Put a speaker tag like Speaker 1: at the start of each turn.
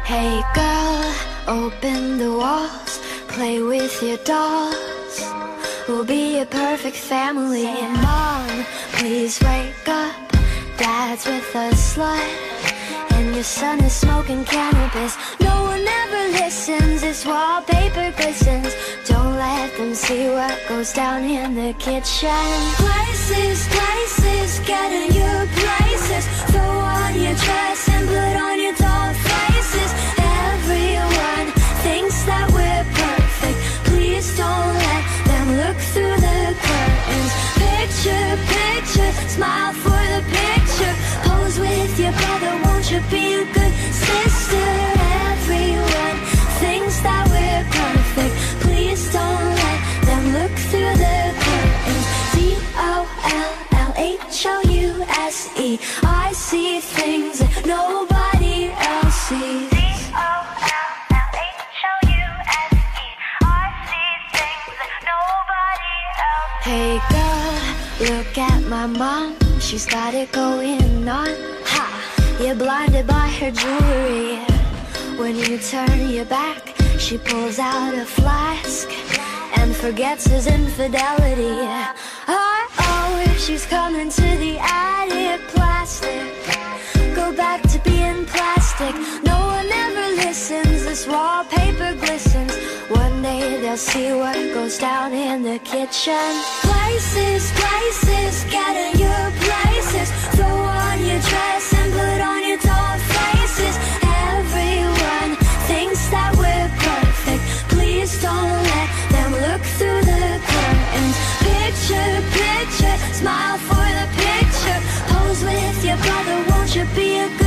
Speaker 1: Hey girl, open the walls, play with your dolls. We'll be a perfect family. Mom, please wake up, Dad's with a slut, and your son is smoking cannabis. No one ever listens, this wallpaper glistens. Don't let them see what goes down in the kitchen. Places, places, get in your places. Throw on your dress and put on your doll faces. Everyone thinks that we're perfect. Please don't let them look through the curtains. Picture, picture, smile for the picture. Pose with your brother, won't you be a good sister? Everyone thinks that we're perfect. Please don't let them look through the curtains. Dollhouse. I see things that nobody else sees. Hey girl, look at my mom, she's got it going on. Ha! You're blinded by her jewelry. When you turn your back, she pulls out a flask and forgets his infidelity. Oh, she's coming to the attic. Plastic, go back to being plastic. No one ever listens, this wallpaper glistens. One day they'll see what goes down in the kitchen. Places, places, get in your places. Throw on your dress and put on your doll faces. Everyone thinks that we're perfect. Please don't let them look through the curtains. Picture, picture, smile for the picture. Pose with your brother, won't you be a good